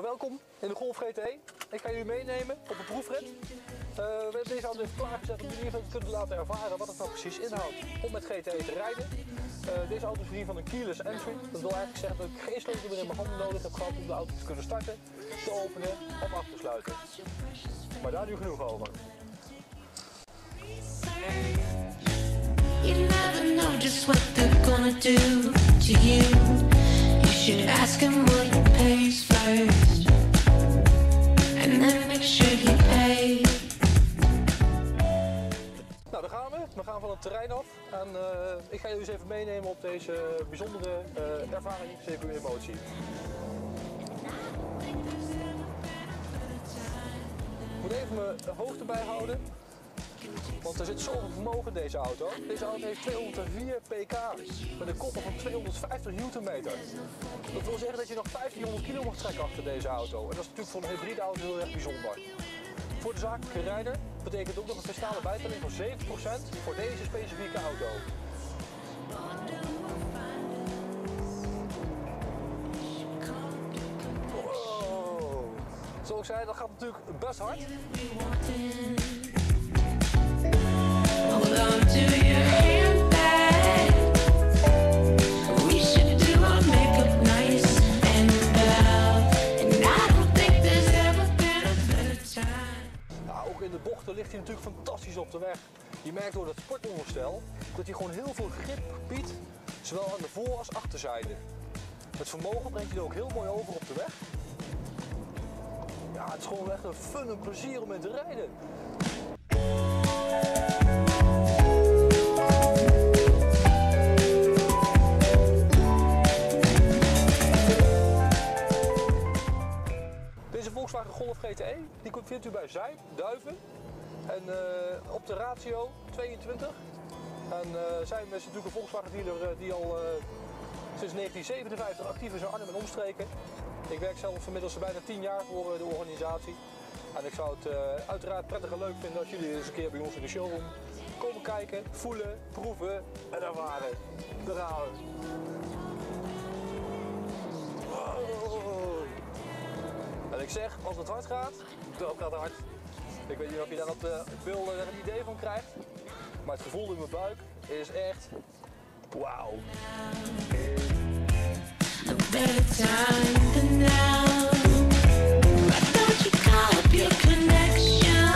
welkom in de Golf GTE. Ik ga jullie meenemen op een proefrit. We hebben deze auto even klaargezet om jullie even te kunnen laten ervaren wat het nou precies inhoudt om met GTE te rijden. Deze auto is voorzien van een keyless entry. Dat wil eigenlijk zeggen dat ik geen sleutel meer in mijn handen nodig heb gehad om de auto te kunnen starten, te openen of af te sluiten. Maar daar nu genoeg over. You never know just what they're gonna do to you. You should ask them what he pays first, and then make sure you pay. Nou, daar gaan we. We gaan van het terrein af en ik ga jullie eens even meenemen op deze bijzondere ervaring, zeker emotie. Ik moet even mijn hoogte bijhouden. Want er zit zoveel vermogen in deze auto. Deze auto heeft 204 pk met een koppel van 250 Nm. Dat wil zeggen dat je nog 1500 kilo mag trekken achter deze auto. En dat is natuurlijk voor een hybride auto heel erg bijzonder. Voor de zakelijke rijder betekent ook nog een fiscale bijtelling van 7% voor deze specifieke auto. Wow. Zoals ik zei, dat gaat natuurlijk best hard. Hold on to your handbag. We should do our makeup nice and well. And I don't think there's ever been a better time. Nou, ook in de bochten ligt hij natuurlijk fantastisch op de weg. Je merkt door dat sportonderstel dat hij gewoon heel veel grip biedt, zowel aan de voor- als achterzijde. Het vermogen brengt hij ook heel mooi over op de weg. Ja, het is gewoon echt een fun en plezier om in te rijden. Deze Volkswagen Golf GTE die vindt u bij Zijp, Duiven en op de Ratio 22. En Zijp is natuurlijk een Volkswagen dealer die al sinds 1957 actief is in Arnhem en omstreken. Ik werk zelf inmiddels bijna 10 jaar voor de organisatie. En ik zou het uiteraard prettig en leuk vinden als jullie eens een keer bij ons in de showroom komen kijken, voelen, proeven en ervaren. Daar gaan we. Wow. En ik zeg, als het hard gaat, dan gaat het hard. Ik weet niet of je daar op het beeld een idee van krijgt, maar het gevoel in mijn buik is echt wauw. A better time than now. Why don't you call up your connection?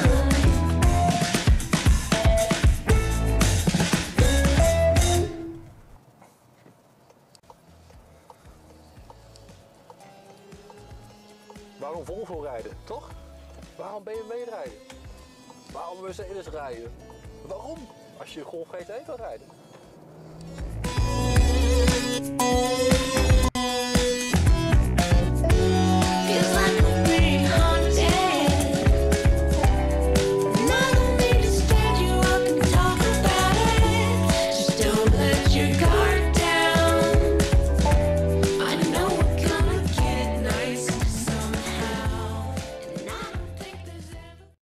Waarom Volvo rijden, toch? Waarom BMW rijden? Waarom Mercedes rijden? Waarom? Als je Golf GTE wil rijden.